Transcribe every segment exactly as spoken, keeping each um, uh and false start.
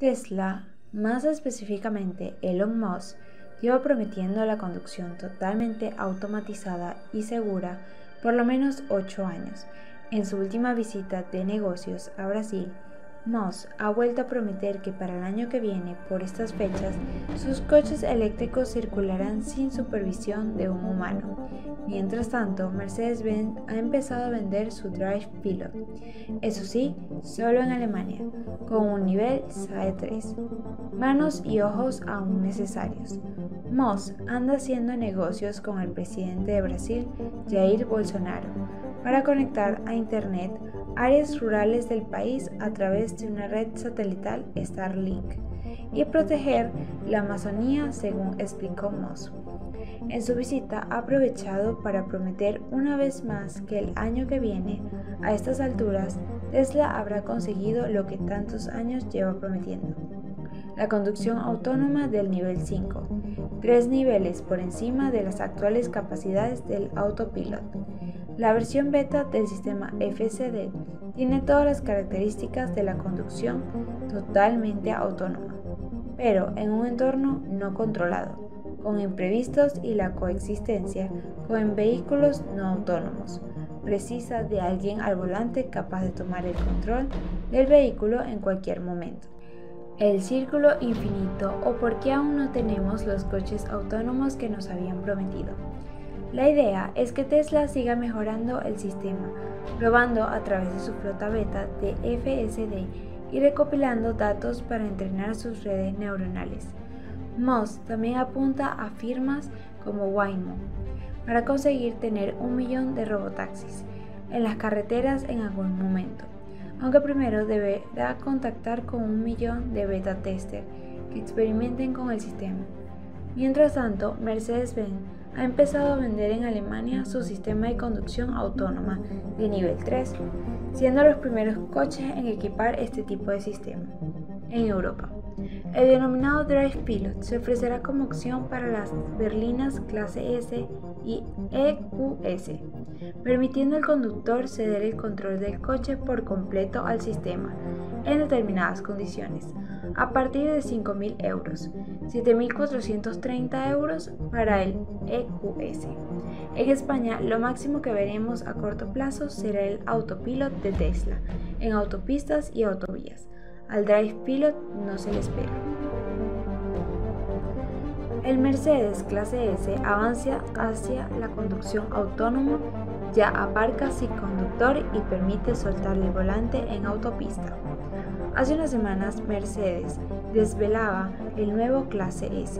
Tesla, más específicamente Elon Musk, lleva prometiendo la conducción totalmente automatizada y segura por lo menos ocho años. En su última visita de negocios a Brasil, Musk ha vuelto a prometer que para el año que viene, por estas fechas, sus coches eléctricos circularán sin supervisión de un humano. Mientras tanto, Mercedes-Benz ha empezado a vender su Drive Pilot, eso sí, solo en Alemania, con un nivel S A E tres. Manos y ojos aún necesarios. Musk anda haciendo negocios con el presidente de Brasil, Jair Bolsonaro, para conectar a Internet áreas rurales del país a través de una red satelital Starlink y proteger la Amazonía, según explicó Musk. En su visita ha aprovechado para prometer una vez más que el año que viene, a estas alturas, Tesla habrá conseguido lo que tantos años lleva prometiendo: la conducción autónoma del nivel cinco, tres niveles por encima de las actuales capacidades del Autopilot. La versión beta del sistema F S D tiene todas las características de la conducción totalmente autónoma, pero en un entorno no controlado, con imprevistos y la coexistencia con vehículos no autónomos. Precisa de alguien al volante capaz de tomar el control del vehículo en cualquier momento. El círculo infinito, o por qué aún no tenemos los coches autónomos que nos habían prometido. La idea es que Tesla siga mejorando el sistema, probando a través de su flota beta de F S D y recopilando datos para entrenar sus redes neuronales. Musk también apunta a firmas como Waymo para conseguir tener un millón de robotaxis en las carreteras en algún momento, aunque primero deberá contactar con un millón de beta tester que experimenten con el sistema. Mientras tanto, Mercedes-Benz ha empezado a vender en Alemania su sistema de conducción autónoma de nivel tres, siendo los primeros coches en equipar este tipo de sistema. En Europa, el denominado Drive Pilot se ofrecerá como opción para las berlinas clase S y E Q S, permitiendo al conductor ceder el control del coche por completo al sistema en determinadas condiciones, a partir de cinco mil euros, siete mil cuatrocientos treinta euros para el E Q S. En España, lo máximo que veremos a corto plazo será el Autopilot de Tesla en autopistas y autovías. Al Drive Pilot no se le espera. El Mercedes clase S avanza hacia la conducción autónoma, ya aparca sin conductor y permite soltar el volante en autopista. Hace unas semanas, Mercedes desvelaba el nuevo clase S,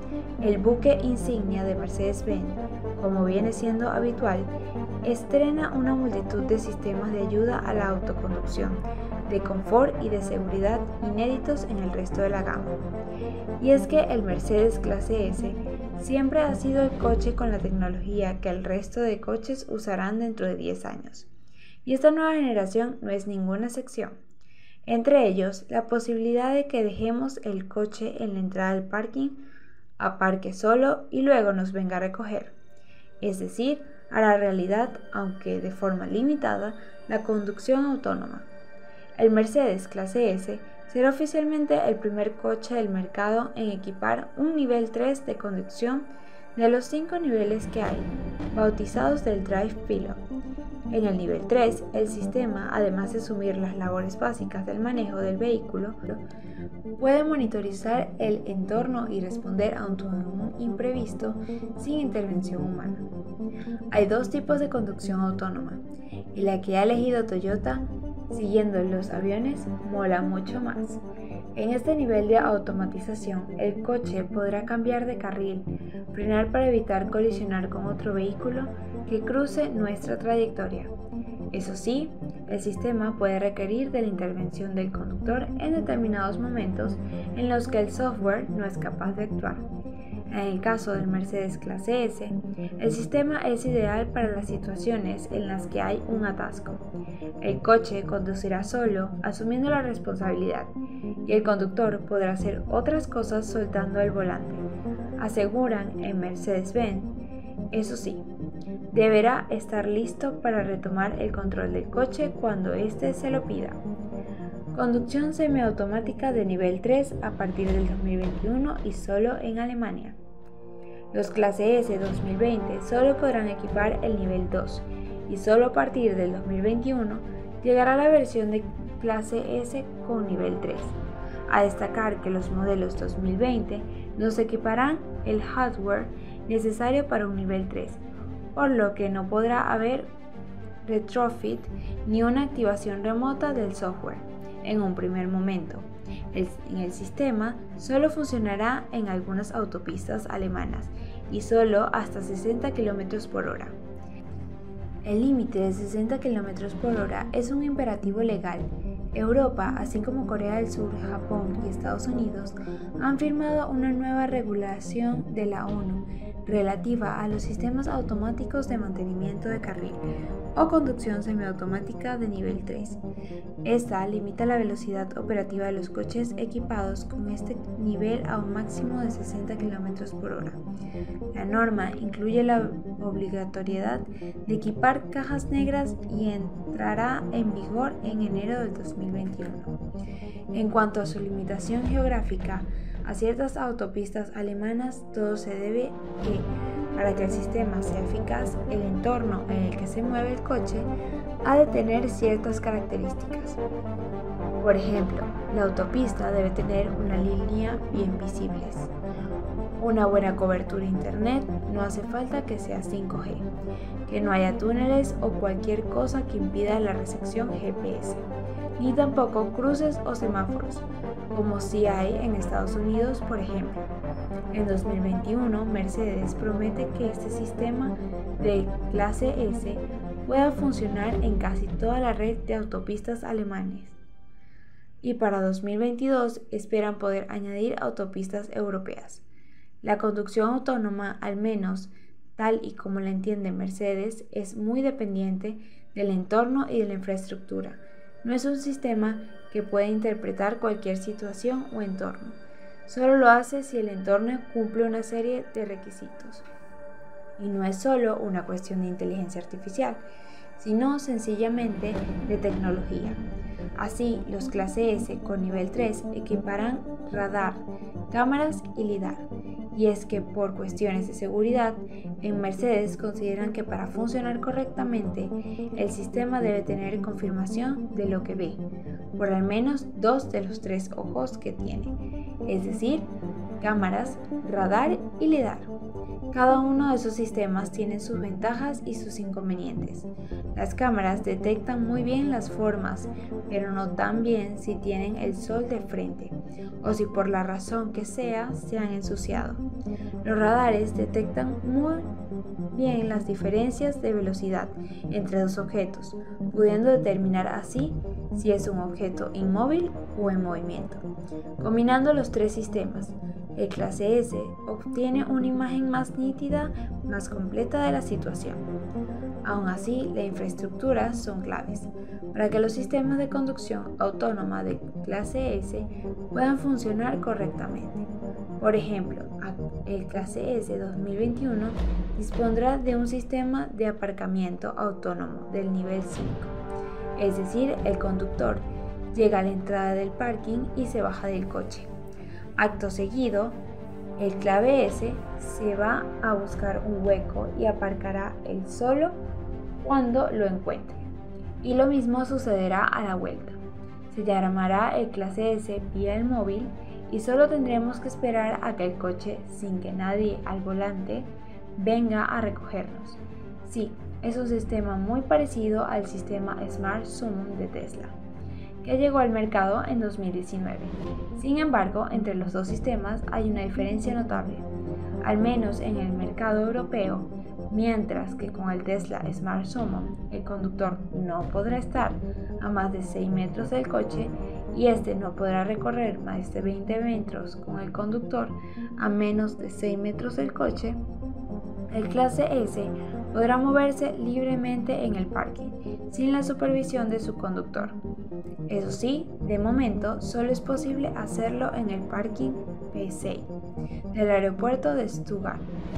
el buque insignia de Mercedes-Benz. Como viene siendo habitual, estrena una multitud de sistemas de ayuda a la autoconducción, de confort y de seguridad inéditos en el resto de la gama. Y es que el Mercedes clase S siempre ha sido el coche con la tecnología que el resto de coches usarán dentro de diez años. Y esta nueva generación no es ninguna excepción. Entre ellos, la posibilidad de que dejemos el coche en la entrada del parking, aparque solo y luego nos venga a recoger. Es decir, hará realidad, aunque de forma limitada, la conducción autónoma. El Mercedes clase S será oficialmente el primer coche del mercado en equipar un nivel tres de conducción de los cinco niveles que hay, bautizados del Drive Pilot. En el nivel tres, el sistema, además de asumir las labores básicas del manejo del vehículo, puede monitorizar el entorno y responder ante un imprevisto sin intervención humana. Hay dos tipos de conducción autónoma, y la que ha elegido Toyota, siguiendo los aviones, mola mucho más. En este nivel de automatización, el coche podrá cambiar de carril, frenar para evitar colisionar con otro vehículo que cruce nuestra trayectoria. Eso sí, el sistema puede requerir de la intervención del conductor en determinados momentos en los que el software no es capaz de actuar. En el caso del Mercedes clase S, el sistema es ideal para las situaciones en las que hay un atasco. El coche conducirá solo, asumiendo la responsabilidad, y el conductor podrá hacer otras cosas soltando el volante, aseguran en Mercedes-Benz. Eso sí, deberá estar listo para retomar el control del coche cuando éste se lo pida. Conducción semiautomática de nivel tres a partir del dos mil veintiuno y solo en Alemania. Los clase S dos mil veinte solo podrán equipar el nivel dos y solo a partir del dos mil veintiuno llegará la versión de clase S con nivel tres. A destacar que los modelos dos mil veinte nos equiparán el hardware necesario para un nivel tres, por lo que no podrá haber retrofit ni una activación remota del software en un primer momento. El, en el sistema solo funcionará en algunas autopistas alemanas y solo hasta sesenta kilómetros por hora. El límite de sesenta kilómetros por hora es un imperativo legal. Europa, así como Corea del Sur, Japón y Estados Unidos, han firmado una nueva regulación de la ONU relativa a los sistemas automáticos de mantenimiento de carril o conducción semiautomática de nivel tres. Esta limita la velocidad operativa de los coches equipados con este nivel a un máximo de sesenta kilómetros por hora. La norma incluye la obligatoriedad de equipar cajas negras y entrará en vigor en enero del dos mil veintiuno. En cuanto a su limitación geográfica, a ciertas autopistas alemanas todo se debe que, para que el sistema sea eficaz, el entorno en el que se mueve el coche ha de tener ciertas características. Por ejemplo, la autopista debe tener una línea bien visibles, una buena cobertura internet, no hace falta que sea cinco G, que no haya túneles o cualquier cosa que impida la recepción G P S, ni tampoco cruces o semáforos, como si hay en Estados Unidos, por ejemplo. En dos mil veintiuno, Mercedes promete que este sistema de clase S pueda funcionar en casi toda la red de autopistas alemanes. Y para dos mil veintidós esperan poder añadir autopistas europeas. La conducción autónoma, al menos tal y como la entiende Mercedes, es muy dependiente del entorno y de la infraestructura. No es un sistema que pueda interpretar cualquier situación o entorno. Solo lo hace si el entorno cumple una serie de requisitos. Y no es solo una cuestión de inteligencia artificial, sino sencillamente de tecnología. Así, los clase S con nivel tres equiparán radar, cámaras y lidar. Y es que por cuestiones de seguridad, en Mercedes consideran que para funcionar correctamente, el sistema debe tener confirmación de lo que ve, por al menos dos de los tres ojos que tiene, es decir, cámaras, radar y lidar. Cada uno de esos sistemas tiene sus ventajas y sus inconvenientes. Las cámaras detectan muy bien las formas, pero no tan bien si tienen el sol de frente o si por la razón que sea se han ensuciado. Los radares detectan muy bien las diferencias de velocidad entre dos objetos, pudiendo determinar así si es un objeto inmóvil o en movimiento. Combinando los tres sistemas, el clase S obtiene una imagen más nítida, más completa de la situación. Aún así, la infraestructura son claves para que los sistemas de conducción autónoma de clase S puedan funcionar correctamente. Por ejemplo, el clase S dos mil veintiuno dispondrá de un sistema de aparcamiento autónomo del nivel cinco, es decir, el conductor llega a la entrada del parking y se baja del coche. Acto seguido, el clave S se va a buscar un hueco y aparcará él solo cuando lo encuentre. Y lo mismo sucederá a la vuelta. Se llamará el clase S vía el móvil y solo tendremos que esperar a que el coche, sin que nadie al volante, venga a recogernos. Sí, es un sistema muy parecido al sistema Smart Summon de Tesla, que llegó al mercado en dos mil diecinueve. Sin embargo, entre los dos sistemas hay una diferencia notable, al menos en el mercado europeo. Mientras que con el Tesla Smart Summon el conductor no podrá estar a más de seis metros del coche y este no podrá recorrer más de veinte metros con el conductor a menos de seis metros del coche, el clase S podrá moverse libremente en el parking sin la supervisión de su conductor. Eso sí, de momento solo es posible hacerlo en el parking P seis del aeropuerto de Stuttgart,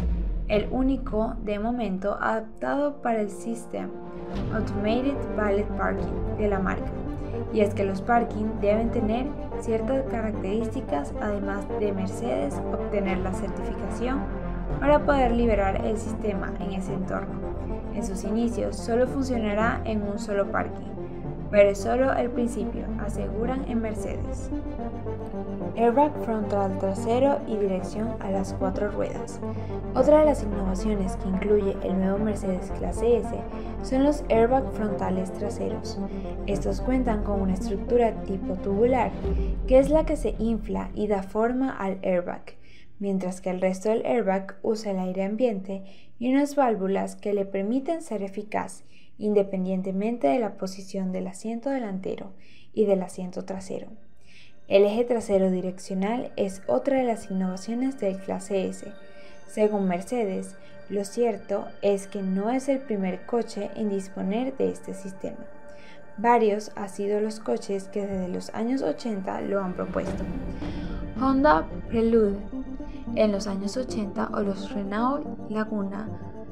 el único de momento adaptado para el System Automated Valet Parking de la marca, y es que los parking deben tener ciertas características, además de Mercedes obtener la certificación para poder liberar el sistema en ese entorno. En sus inicios solo funcionará en un solo parking, pero es solo el principio, aseguran en Mercedes. Airbag frontal trasero y dirección a las cuatro ruedas. Otra de las innovaciones que incluye el nuevo Mercedes Clase S son los airbag frontales traseros. Estos cuentan con una estructura tipo tubular, que es la que se infla y da forma al airbag, mientras que el resto del airbag usa el aire ambiente y unas válvulas que le permiten ser eficaz independientemente de la posición del asiento delantero y del asiento trasero. El eje trasero direccional es otra de las innovaciones del Clase S. Según Mercedes, lo cierto es que no es el primer coche en disponer de este sistema. Varios han sido los coches que desde los años ochenta lo han propuesto. Honda Prelude en los años ochenta o los Renault Laguna,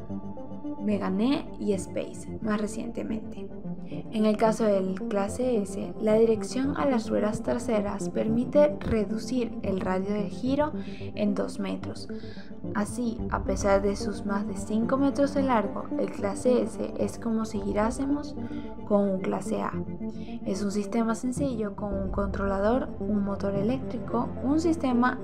Megane y Space más recientemente. En el caso del Clase S, la dirección a las ruedas traseras permite reducir el radio de giro en dos metros. Así, a pesar de sus más de cinco metros de largo, el Clase S es como si girásemos con un Clase A. Es un sistema sencillo con un controlador, un motor eléctrico, un sistema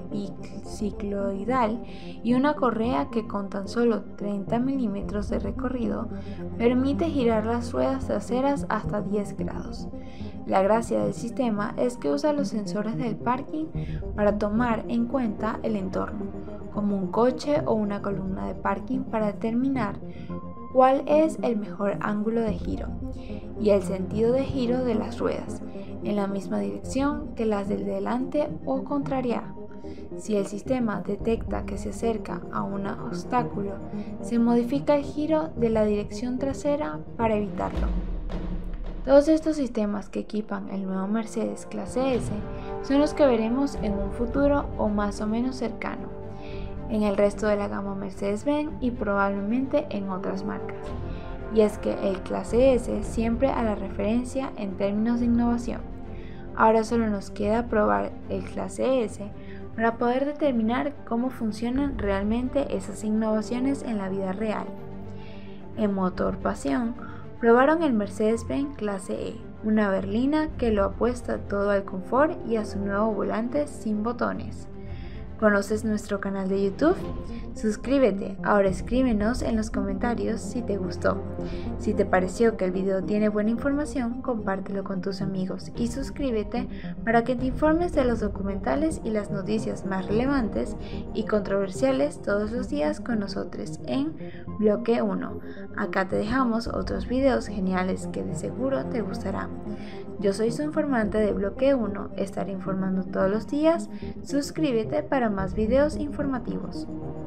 epicicloidal y una correa que con tan solo treinta milímetros de recorrido permite girar las ruedas traseras hasta diez grados. La gracia del sistema es que usa los sensores del parking para tomar en cuenta el entorno, como un coche o una columna de parking, para determinar cuál es el mejor ángulo de giro y el sentido de giro de las ruedas, en la misma dirección que las del delante o contraria. Si el sistema detecta que se acerca a un obstáculo, se modifica el giro de la dirección trasera para evitarlo. Todos estos sistemas que equipan el nuevo Mercedes Clase S son los que veremos en un futuro o más o menos cercano, en el resto de la gama Mercedes-Benz y probablemente en otras marcas. Y es que el Clase S siempre a la referencia en términos de innovación. Ahora solo nos queda probar el Clase S para poder determinar cómo funcionan realmente esas innovaciones en la vida real. En Motor Pasión probaron el Mercedes-Benz Clase E, una berlina que lo apuesta todo al confort y a su nuevo volante sin botones. ¿Conoces nuestro canal de YouTube? Suscríbete, ahora escríbenos en los comentarios si te gustó. Si te pareció que el video tiene buena información, compártelo con tus amigos y suscríbete para que te informes de los documentales y las noticias más relevantes y controversiales todos los días con nosotros en Bloque uno. Acá te dejamos otros videos geniales que de seguro te gustarán. Yo soy su informante de Bloque uno, estaré informando todos los días. Suscríbete para más videos informativos.